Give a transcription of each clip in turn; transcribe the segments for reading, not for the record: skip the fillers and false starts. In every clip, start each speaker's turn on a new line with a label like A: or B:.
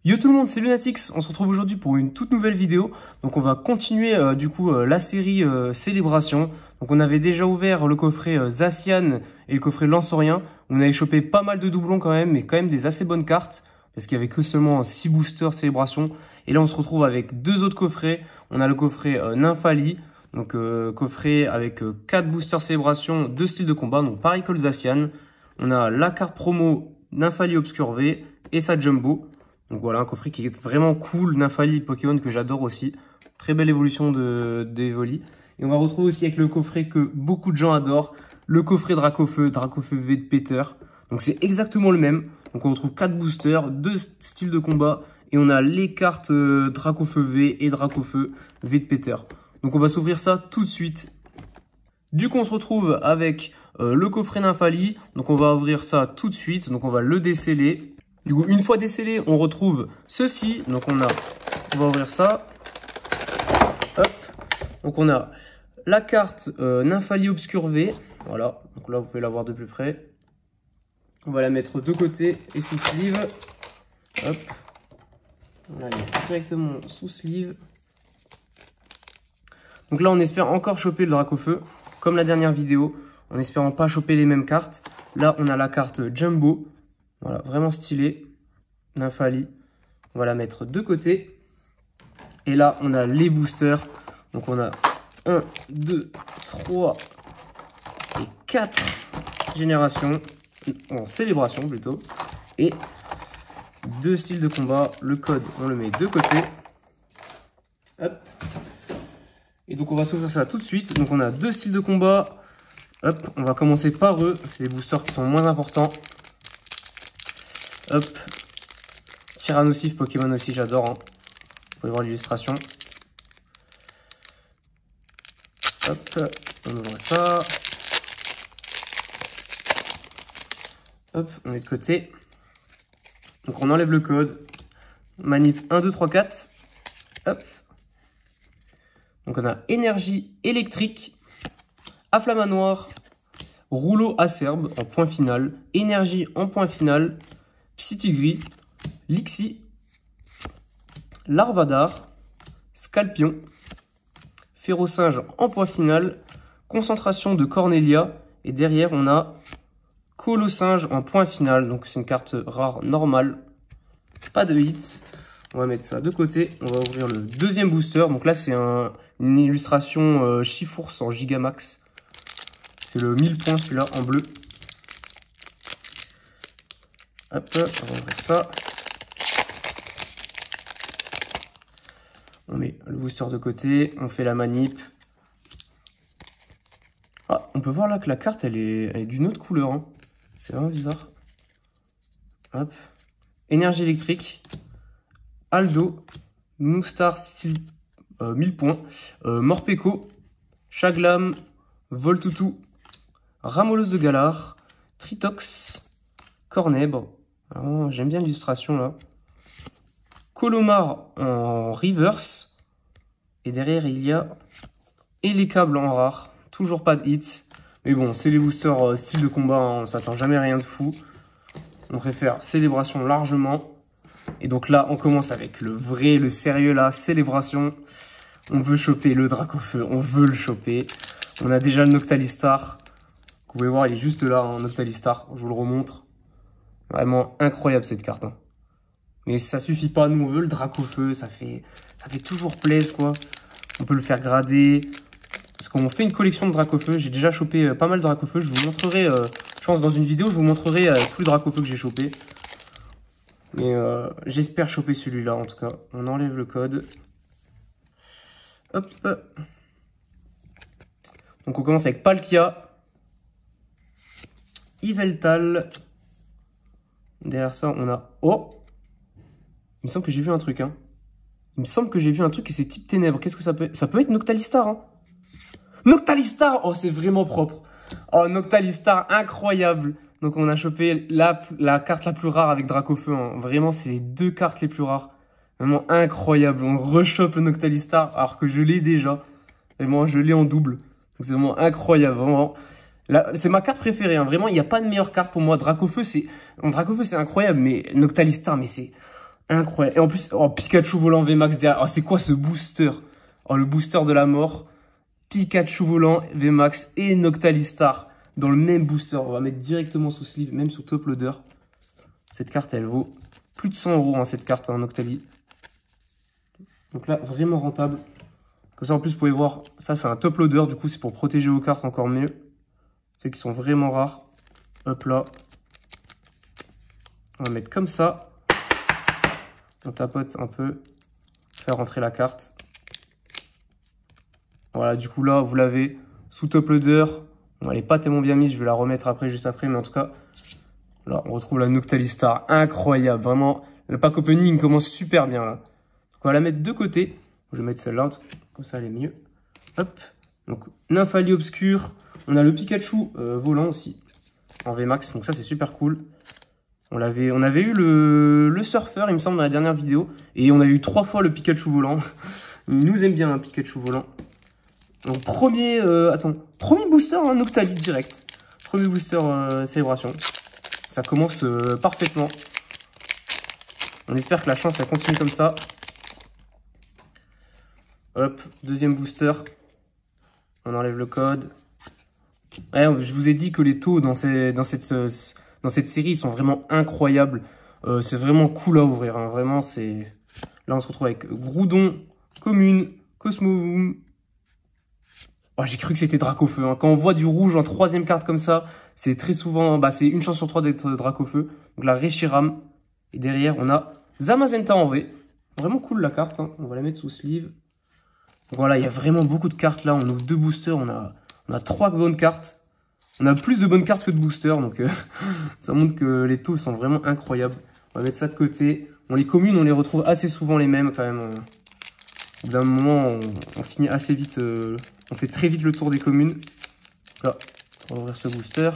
A: Yo tout le monde, c'est Lunatix, on se retrouve aujourd'hui pour une toute nouvelle vidéo. Donc on va continuer la série Célébration. Donc on avait déjà ouvert le coffret Zacian et le coffret Lansorien. On avait chopé pas mal de doublons quand même, mais quand même des assez bonnes cartes. Parce qu'il y avait que seulement 6 boosters Célébration. Et là on se retrouve avec deux autres coffrets. On a le coffret Nymphali, donc coffret avec 4 boosters Célébration, 2 styles de combat, donc pareil que le Zacian. On a la carte promo Nymphali Obscur V et sa Jumbo. Donc voilà, un coffret qui est vraiment cool. Nymphali, Pokémon que j'adore aussi. Très belle évolution d'Evoli. Et on va retrouver aussi avec le coffret que beaucoup de gens adorent. Le coffret Dracofeu V de Peter. Donc c'est exactement le même. Donc on retrouve 4 boosters, 2 styles de combat. Et on a les cartes Dracofeu V et Dracofeu V de Peter. Donc on va s'ouvrir ça tout de suite. Du coup on se retrouve avec le coffret Nymphali. Donc on va ouvrir ça tout de suite. Donc on va le déceler. Du coup, une fois décellé, on retrouve ceci. Donc, on va ouvrir ça. Hop. Donc, on a la carte Nymphali Obscur V. Voilà. Donc là, vous pouvez la voir de plus près. On va la mettre de côté et sous sleeve. Hop. On la met directement sous sleeve. Donc là, on espère encore choper le Dracofeu, comme la dernière vidéo, en espérant pas choper les mêmes cartes. Là, on a la carte Jumbo. Voilà, vraiment stylé. Nymphali. On va la mettre de côté. Et là, on a les boosters. Donc, on a 1, 2, 3 et 4 générations. En célébration, plutôt. Et 2 styles de combat. Le code, on le met de côté. Hop. Et donc, on va s'ouvrir ça tout de suite. Donc, on a 2 styles de combat. Hop. On va commencer par eux. C'est des boosters qui sont moins importants. Hop, Tyrannosif Pokémon aussi, j'adore. Hein. Vous pouvez voir l'illustration. Hop, on ouvre ça. Hop, on met de côté. Donc on enlève le code. Manip 1, 2, 3, 4. Hop. Donc on a énergie électrique, Afflamanoir, rouleau acerbe en point final, énergie en point final. Psytigris, Lixi, Larvadar, Scalpion, Férocinge en point final, concentration de Cornelia, et derrière on a Colossinge en point final, donc c'est une carte rare normale, pas de hits. On va mettre ça de côté, on va ouvrir le deuxième booster, donc là c'est une illustration Chifours en Gigamax, c'est le 1000 points celui-là en bleu. Hop, on va ouvrir ça. On met le booster de côté, on fait la manip. Ah, on peut voir là que la carte elle est d'une autre couleur. Hein. C'est vraiment bizarre. Hop. Énergie électrique. Aldo. Moustar style 1000 points. Morpeko. Chaglam. Voltoutou. Ramolos de Galar. Tritox. Cornèbre. Oh, j'aime bien l'illustration là. Colomar en reverse. Et derrière, il y a Elecable en rare. Toujours pas de hits. Mais bon, c'est les boosters style de combat. Hein, on s'attend jamais à rien de fou. On préfère Célébration largement. Et donc là, on commence avec le vrai, le sérieux là. Célébration. On veut choper le Dracofeu. On veut le choper. On a déjà le Noctalistar. Vous pouvez voir, il est juste là, en Noctalistar. Je vous le remontre. Vraiment incroyable cette carte. Hein. Mais ça suffit pas, nous on veut le Dracofeu, ça fait toujours plaisir quoi. On peut le faire grader. Parce qu'on fait une collection de Dracofeu, j'ai déjà chopé pas mal de Dracofeu. Je vous montrerai, je pense dans une vidéo, je vous montrerai tous les Dracofeu que j'ai chopé. Mais j'espère choper celui-là en tout cas. On enlève le code. Hop. Donc on commence avec Palkia. Yveltal. Derrière ça, on a... Oh! Il me semble que j'ai vu un truc, hein. Il me semble que j'ai vu un truc et c'est type ténèbres. Qu'est-ce que ça peut être? Ça peut être Noctalistar, hein. Noctalistar! Oh, c'est vraiment propre. Oh, Noctalistar, incroyable. Donc, on a chopé la carte la plus rare avec Dracofeu. Hein. Vraiment, c'est les 2 cartes les plus rares. Vraiment incroyable. On rechoppe le Noctalistar alors que je l'ai déjà. Vraiment, je l'ai en double. Donc, c'est vraiment incroyable. Vraiment. C'est ma carte préférée, hein. Vraiment, il n'y a pas de meilleure carte pour moi. Dracofeu, c'est incroyable, mais Noctalistar, mais c'est Incroyable. Et en plus, oh, Pikachu volant VMAX derrière. Oh, c'est quoi ce booster? Oh, le booster de la mort. Pikachu volant VMAX et Noctalistar dans le même booster. On va mettre directement sous sleeve, même sous top loader. Cette carte, elle vaut plus de 100 €, hein, cette carte, hein, Noctali. Donc là, vraiment rentable. Comme ça, en plus, vous pouvez voir, ça, c'est un top loader. Du coup, c'est pour protéger vos cartes encore mieux. C'est qu'ils sont vraiment rares. Hop là. On va mettre comme ça. On tapote un peu. Faire rentrer la carte. Voilà, du coup, là, vous l'avez sous top loader. Bon, elle n'est pas tellement bien mise. Je vais la remettre après, juste après. Mais en tout cas, là, on retrouve la Noctalistar. Incroyable. Vraiment, le pack opening commence super bien, là. Donc, on va la mettre de côté. Je vais mettre celle-là. Comme ça, elle est mieux. Hop. Donc, Nymphalie obscure. On a le Pikachu volant aussi. En VMAX. Donc, ça, c'est super cool. On avait eu le surfeur, il me semble, dans la dernière vidéo. Et on a eu 3 fois le Pikachu volant. Il nous aime bien, un Pikachu volant. Donc, premier booster, hein, Noctali direct. Premier booster célébration. Ça commence parfaitement. On espère que la chance, elle continue comme ça. Hop, deuxième booster. On enlève le code. Ouais, je vous ai dit que les taux dans cette série, ils sont vraiment incroyables. C'est vraiment cool à ouvrir. Hein. Vraiment, c'est... Là, on se retrouve avec Groudon, Commune, Cosmovoom. Oh, j'ai cru que c'était Dracofeu. Hein. Quand on voit du rouge en 3e carte comme ça, c'est très souvent... Bah, c'est une chance sur 3 d'être Dracofeu. Donc là, Reshiram. Et derrière, on a Zamazenta en V. Vraiment cool la carte. Hein. On va la mettre sous sleeve. Donc voilà, il y a vraiment beaucoup de cartes là. On ouvre 2 boosters. On a 3 bonnes cartes. On a plus de bonnes cartes que de boosters. Donc ça montre que les taux sont vraiment incroyables. On va mettre ça de côté. Bon, les communes, on les retrouve assez souvent les mêmes quand même. Au bout d'un moment, on finit assez vite. On fait très vite le tour des communes. Là, on va ouvrir ce booster.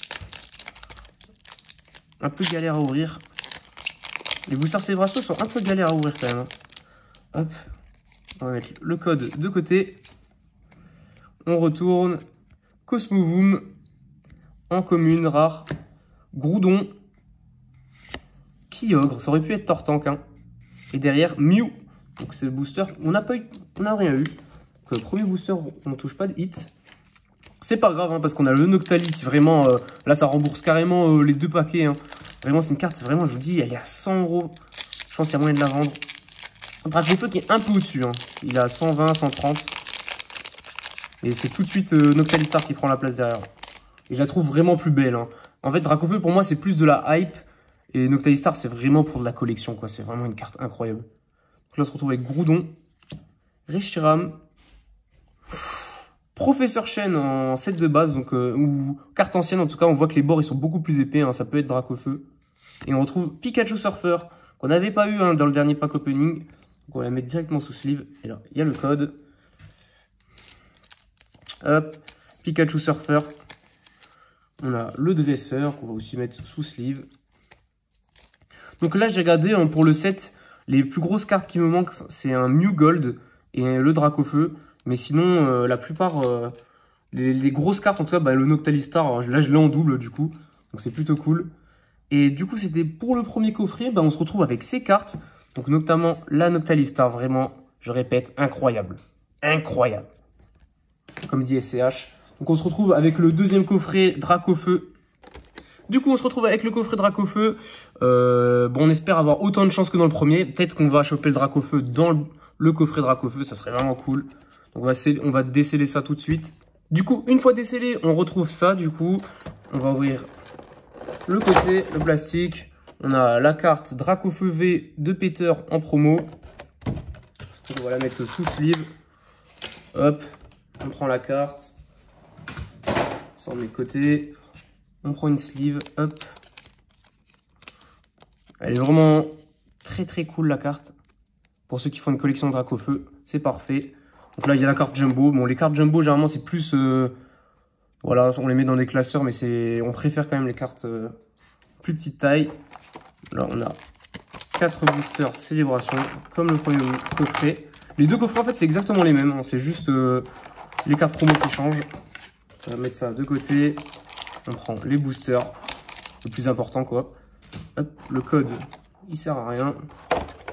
A: Un peu galère à ouvrir. Les boosters célébration sont un peu galères à ouvrir quand même. Hein. Hop. On va mettre le code de côté. On retourne. Cosmovoom. En commune, rare. Groudon. Kyogre. Ça aurait pu être Tortank. Hein. Et derrière, Mew. Donc c'est le booster. On n'a rien eu. Donc, premier booster, on ne touche pas de hit. C'est pas grave, hein, parce qu'on a le Noctali qui vraiment... là, ça rembourse carrément les 2 paquets. Hein. Vraiment, c'est une carte, vraiment, je vous dis, elle est à 100 €. Je pense qu'il y a moyen de la vendre. Dracofeu qui est un peu au-dessus. Hein. Il est à 120, 130. Et c'est tout de suite Noctalistar qui prend la place derrière. Et je la trouve vraiment plus belle. Hein. En fait, Dracofeu, pour moi, c'est plus de la hype. Et Noctalistar, c'est vraiment pour de la collection, quoi. C'est vraiment une carte incroyable. Donc là, on se retrouve avec Groudon, Reshiram, Professeur Chen en set de base, donc ou carte ancienne. En tout cas, on voit que les bords, ils sont beaucoup plus épais. Hein. Ça peut être Dracofeu. Et on retrouve Pikachu Surfer, qu'on n'avait pas eu hein, dans le dernier pack opening. Donc on va la mettre directement sous sleeve. Et là, il y a le code. Hop, Pikachu Surfer. On a le dresseur qu'on va aussi mettre sous sleeve. Donc là, j'ai regardé hein, pour le set, les plus grosses cartes qui me manquent, c'est un Mew Gold et le Dracofeu. Mais sinon, la plupart, les grosses cartes, en tout cas, bah, le Noctalistar, là, je l'ai en double du coup. Donc c'est plutôt cool. Et du coup, c'était pour le premier coffret, bah, on se retrouve avec ces cartes. Donc notamment la Noctalistar, vraiment, je répète, incroyable. Incroyable. Comme dit SCH. Donc on se retrouve avec le deuxième coffret Dracofeu. Du coup, on se retrouve avec le coffret Dracofeu. Bon, on espère avoir autant de chance que dans le premier. Peut-être qu'on va choper le Dracofeu dans le coffret Dracofeu. Ça serait vraiment cool. Donc on va déceler ça tout de suite. Du coup, une fois décellé, on retrouve ça. Du coup, on va ouvrir le côté, le plastique. On a la carte Dracofeu V de Peter en promo. Donc on va la mettre sous sleeve. Hop, on prend la carte. Ça, on met de côté. On prend une sleeve, hop. Elle est vraiment très très cool la carte. Pour ceux qui font une collection de Dracofeu, c'est parfait. Donc là, il y a la carte Jumbo. Bon, les cartes Jumbo, généralement, c'est plus... voilà, on les met dans des classeurs, mais on préfère quand même les cartes plus petite taille. Là, on a 4 boosters Célébration, comme le premier coffret. Les 2 coffrets, en fait, c'est exactement les mêmes. Hein. C'est juste les cartes promo qui changent. On va mettre ça de côté. On prend les boosters, le plus important quoi. Hop, le code, il sert à rien.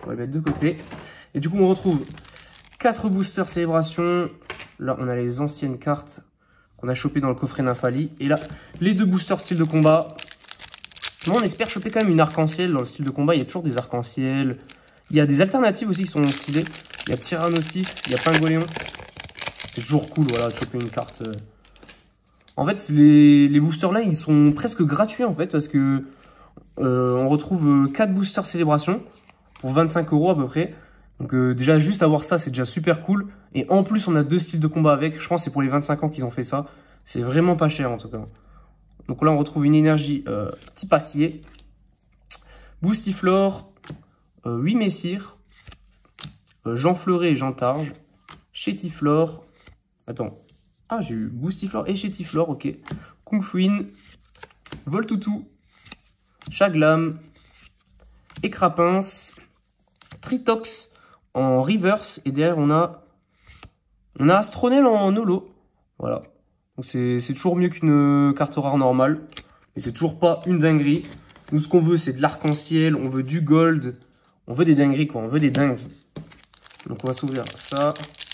A: On va le mettre de côté. Et du coup, on retrouve 4 boosters célébration. Là, on a les anciennes cartes qu'on a chopées dans le coffret Nymphalie. Et là, les 2 boosters style de combat. Moi, on espère choper quand même une arc-en-ciel dans le style de combat. Il y a toujours des arcs-en-ciel. Il y a des alternatives aussi qui sont stylées. Il y a Tyrannosif, il y a Pingoléon. C'est toujours cool, voilà, de choper une carte. En fait, les boosters là, ils sont presque gratuits en fait, parce que on retrouve 4 boosters célébration pour 25 € à peu près. Donc déjà, juste avoir ça, c'est déjà super cool. Et en plus, on a 2 styles de combat avec. Je pense que c'est pour les 25 ans qu'ils ont fait ça. C'est vraiment pas cher en tout cas. Donc là, on retrouve une énergie type acier. Boostiflore, 8 Messire, Jean Fleuret et Jean Targe, Chétiflore. Attends. Ah, j'ai eu Boostiflore et Chétiflore, ok. Kungfuin, Voltoutou, Chaglam, Écrapince, Tritox en reverse. Et derrière, on a Astronel en holo. Voilà. Donc c'est toujours mieux qu'une carte rare normale. Mais c'est toujours pas une dinguerie. Nous, ce qu'on veut, c'est de l'arc-en-ciel. On veut du gold. On veut des dingueries, quoi. On veut des dingues. Donc, on va s'ouvrir ça.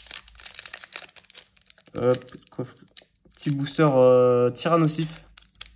A: Hop. Petit booster Tyrannosif.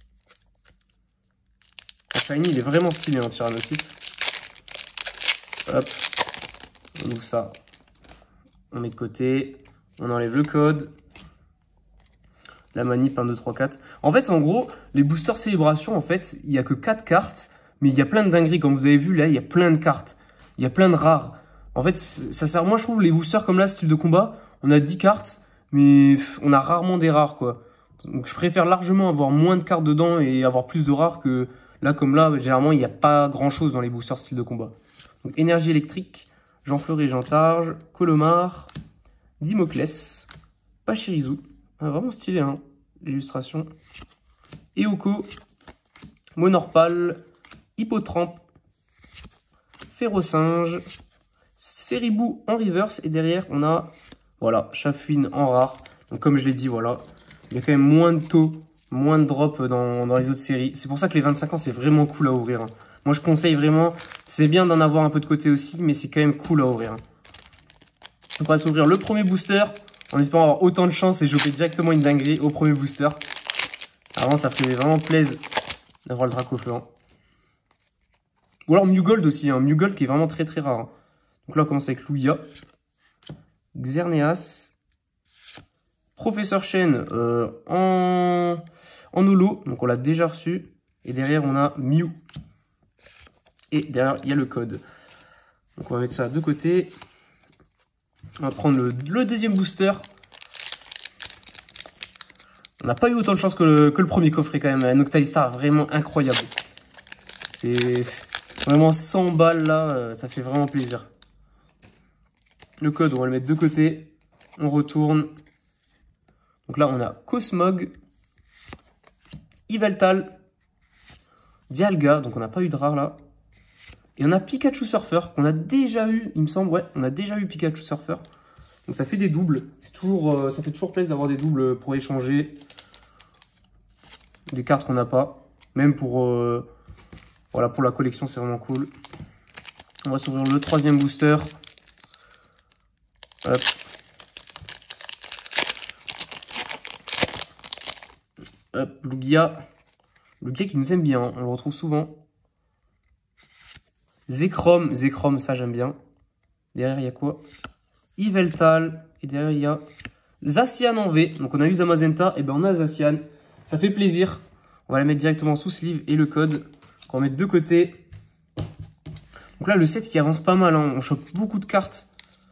A: Le shiny, il est vraiment stylé en Tyrannosif. Hop. On ouvre ça. On met de côté. On enlève le code. La manip 1, 2, 3, 4. En fait, en gros, les boosters célébration, en fait, il n'y a que 4 cartes. Mais il y a plein de dingueries. Comme vous avez vu, là, il y a plein de cartes. Il y a plein de rares. En fait, ça sert. Moi, je trouve les boosters comme là, style de combat, on a 10 cartes, mais on a rarement des rares, quoi. Donc, je préfère largement avoir moins de cartes dedans et avoir plus de rares que là, comme là, généralement, il n'y a pas grand chose dans les boosters style de combat. Donc, énergie électrique, Jean Fleuret, Jean Targe, Colomar, Dimoclès, Pachirisu. Ah, vraiment stylé, hein, l'illustration. Eoko, Monorpal, Hippotrampe, Ferrosinge, Seribou en reverse. Et derrière, on a, voilà, Chafouine en rare. Donc, comme je l'ai dit, voilà, il y a quand même moins de taux, moins de drop dans les autres séries. C'est pour ça que les 25 ans, c'est vraiment cool à ouvrir, hein. Moi, je conseille vraiment, c'est bien d'en avoir un peu de côté aussi, mais c'est quand même cool à ouvrir, hein. Donc, on va s'ouvrir le premier booster, en espérant avoir autant de chance et choper directement une dinguerie au premier booster. Avant, ça fait vraiment plaisir d'avoir le Dracofeu, hein. Ou alors Mewgold aussi, hein. Mewgold qui est vraiment très très rare, hein. Donc là, on commence avec Louia, Xerneas, Professeur Chen en holo, donc on l'a déjà reçu. Et derrière, on a Mew. Et derrière, il y a le code. Donc on va mettre ça de côté. On va prendre le deuxième booster. On n'a pas eu autant de chance que le premier coffret quand même. Un Noctalistar vraiment incroyable. C'est vraiment 100 balles là, ça fait vraiment plaisir. Le code, on va le mettre de côté. On retourne. Donc là, on a Cosmog, Yveltal, Dialga. Donc on n'a pas eu de rare là. Et on a Pikachu Surfer qu'on a déjà eu, il me semble. Ouais, on a déjà eu Pikachu Surfer. Donc ça fait des doubles. C'est toujours, ça fait toujours plaisir d'avoir des doubles pour échanger des cartes qu'on n'a pas. Même pour, voilà, pour la collection, c'est vraiment cool. On va s'ouvrir le troisième booster. Hop. Hop, Lugia. Lugia qui nous aime bien, hein. On le retrouve souvent. Zekrom, ça j'aime bien. Derrière, il y a quoi? Yveltal. Et derrière, il y a Zacian en V. Donc, on a eu Zamazenta. Et ben, on a Zacian. Ça fait plaisir. On va la mettre directement sous sleeve et le code. On va mettre de côté. Donc là, le set qui avance pas mal, hein. On chope beaucoup de cartes.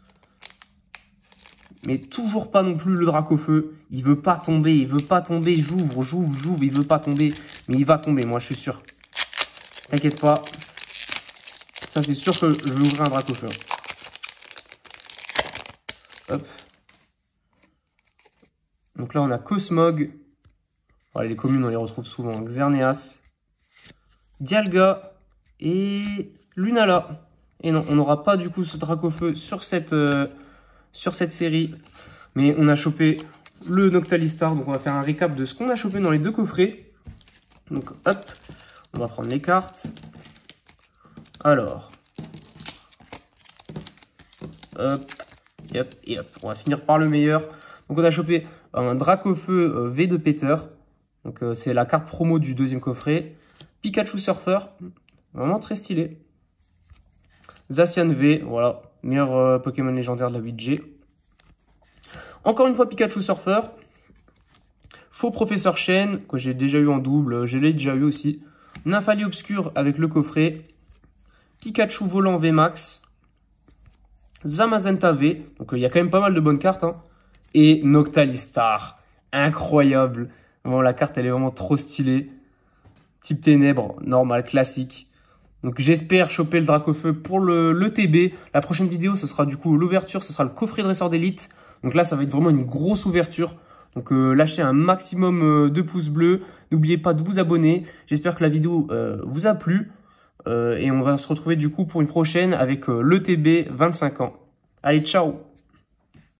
A: Mais toujours pas non plus le Dracofeu. Il veut pas tomber, il veut pas tomber. J'ouvre, il veut pas tomber. Mais il va tomber, moi, je suis sûr. T'inquiète pas. Ça, c'est sûr que je vais ouvrir un Dracofeu. Hop. Donc là, on a Cosmog. Voilà, les communes, on les retrouve souvent. Xerneas, Dialga et Lunala. Et non, on n'aura pas du coup ce Dracofeu sur cette série. Mais on a chopé le Noctalistar. Donc on va faire un récap de ce qu'on a chopé dans les deux coffrets. Donc hop, on va prendre les cartes. Alors, Hop, et hop, et hop. On va finir par le meilleur. Donc on a chopé un Dracofeu V de Peter. Donc c'est la carte promo du deuxième coffret. Pikachu Surfer, vraiment très stylé. Zacian V, voilà, meilleur Pokémon légendaire de la 8G. Encore une fois Pikachu Surfer. Faux Professeur Chen, que j'ai déjà eu en double, je l'ai déjà eu aussi. Nymphalie Obscure avec le coffret. Pikachu Volant VMAX. Zamazenta V, donc il y a quand même pas mal de bonnes cartes. Hein. Et Noctalistar, incroyable. Bon, la carte, elle est vraiment trop stylée. Type ténèbres, normal, classique. Donc j'espère choper le Dracofeu pour le TB. La prochaine vidéo, ce sera du coup l'ouverture, ce sera le coffret dresseur d'élite. Donc là, ça va être vraiment une grosse ouverture. Donc lâchez un maximum de pouces bleus. N'oubliez pas de vous abonner. J'espère que la vidéo vous a plu. Et on va se retrouver du coup pour une prochaine avec le TB 25 ans. Allez, ciao!